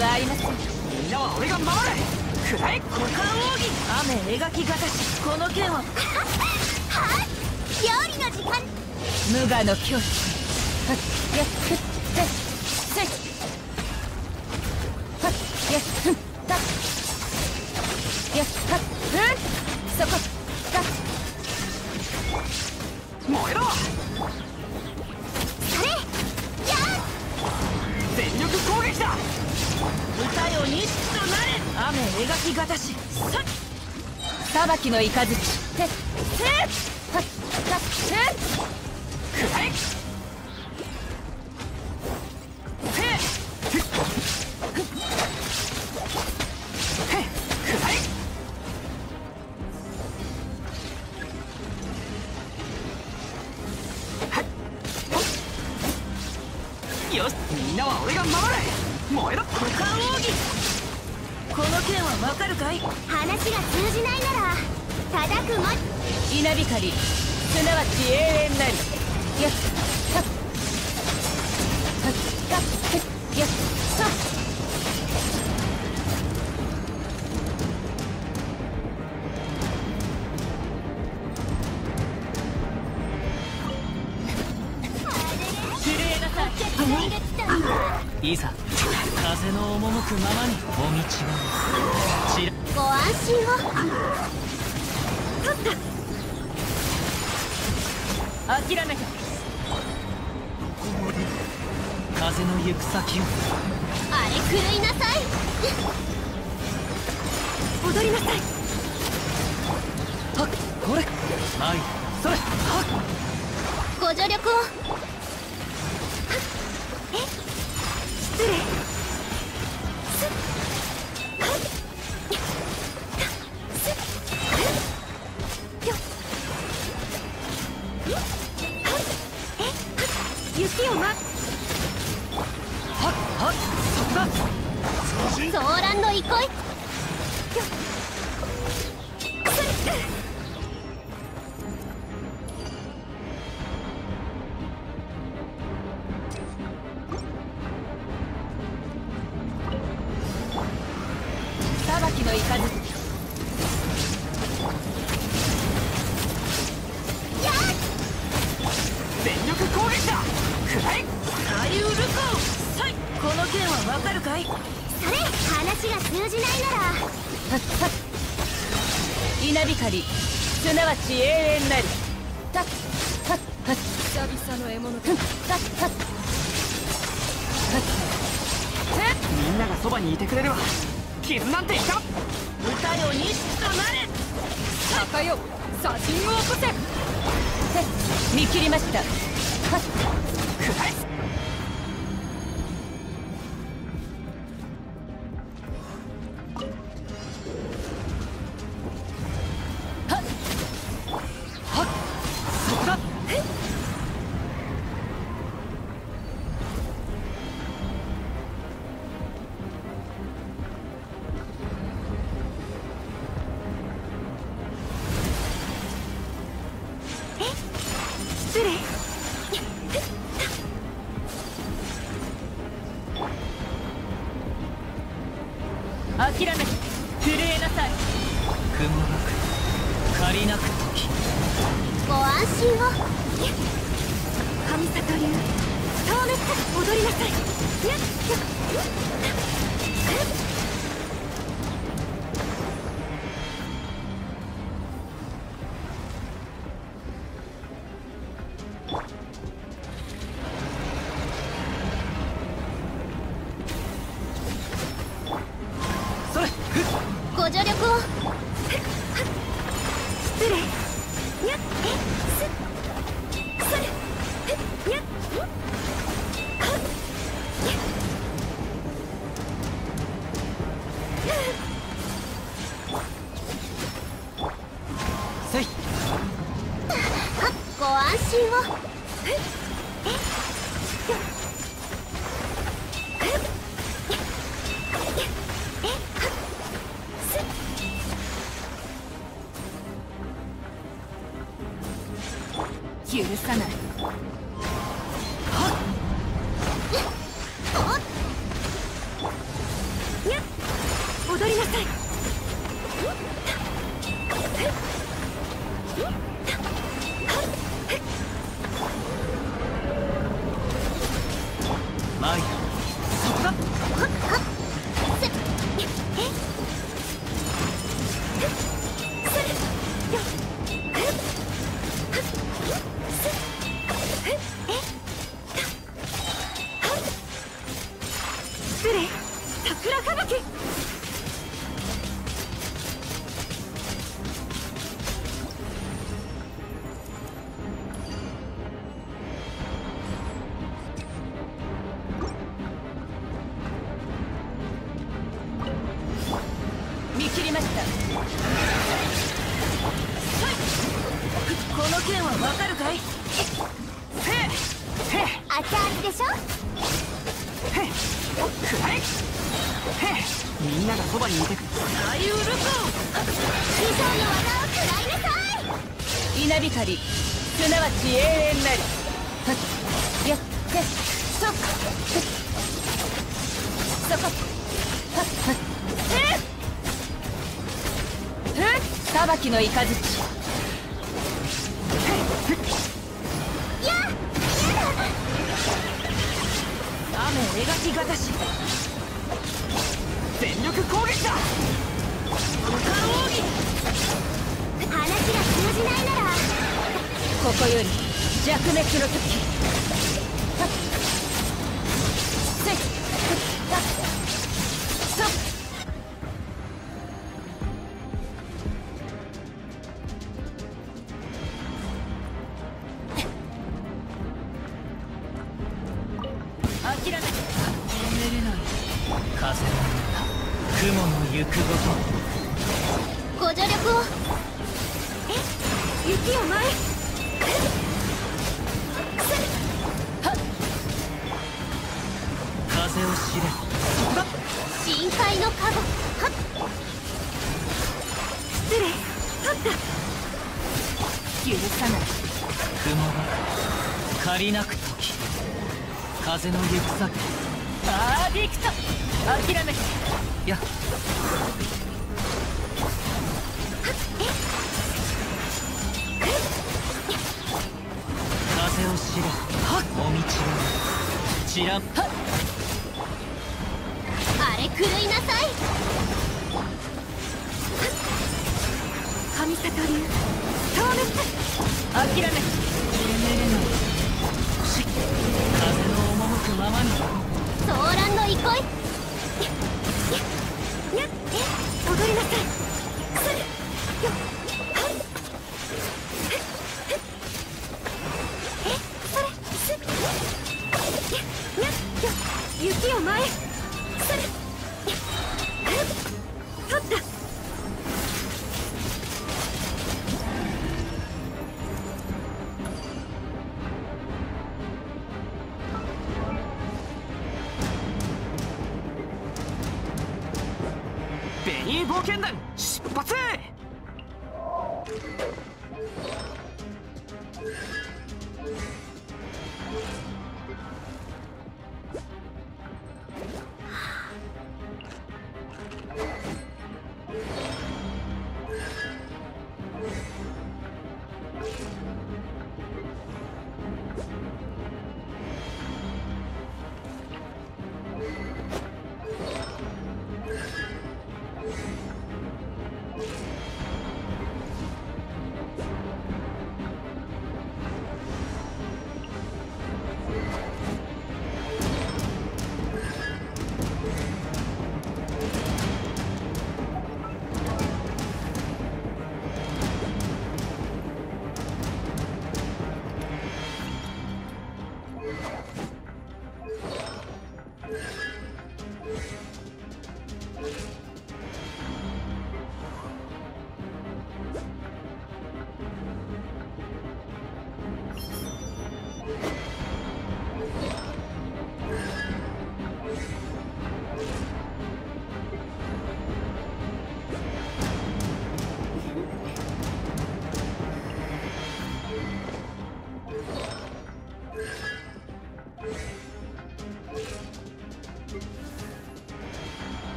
はありません。 みんなは俺が守る。くらえ股間奥義。雨描きがたし、この剣ははっ料理の時間。 無我の境地。はっやっふっせっせっはっやっふったやっはっそこだ。 燃えろ。 それや全力攻撃だ。 歌よ日となれ。 雨描きがたし、さっ裁きの雷。てっせっはっだっせっくらえよし、みんなは俺が守る。燃えろ。股間奥義。この剣はわかるかい。 話が通じないなら叩くも。 稲光すなわち永遠なり。やっはっはっだっせやっさっいざ風の赴くままにお道はご安心を。取った。 諦めた。 風の行く先を。 あれ狂いなさい。踊りなさい。 はっこれはいそれはっご助力を。失礼。すっはいすっよっ雪をはっはっそこだ。 ソーランの憩い。よっ裁きの雷。 全力攻撃だ。くらえ大ウルコさい。この剣はわかるかい。 それ話が通じないならはっはっ稲光すなわち永遠なり。たっはっはっ久々の獲物だ。たっはっはっみんながそばにいてくれるわ。傷なんていた。 歌よ日となれ。鷹よ写真を起こせ。て見切りました。はっくらえはっはっそこだ。 失礼。 諦めて震えなさい。 雲なく借りなく時。 ご安心を。神里流透滅踊りなさい。やっやっそれご助力を。失礼。にゃっすっそれにゃっはっせいご安心を。 許さない。 踊りなさい。 マイヤそこだ。 失礼。桜吹雪。 見切りました。 この剣はわかるかい？へえへえ熱々でしょ。 へえくらえへえみんながそばにいてく大ウルコ師匠の技を食らいなさい。 稲光すなわち永遠なり。はっやっやっそっそこはっはっ裁きの雷。 やだ。 雨描きがたし全力攻撃だ。五感奥義。 話が通じないならここより弱滅の時。はっせっはっそっ諦めて。 眠れない風の雲の行くごと。 ご助力を。雪を前。 風を知れ。そこだ。 深海の加護。はっ。失礼。はった。 許さない。 雲が借りなく時風の行く先。 アーディクト諦めて。 や風を知れ。はっお道をちらっあれ狂いなさい。神里流消滅。 諦めて。 眠れないし風の赴くままに。 ソーランの憩い。にゃっ踊りなさい。くするよっはっそれすっにゃっよっ雪を前。くする取った。 ベニー冒険団出発。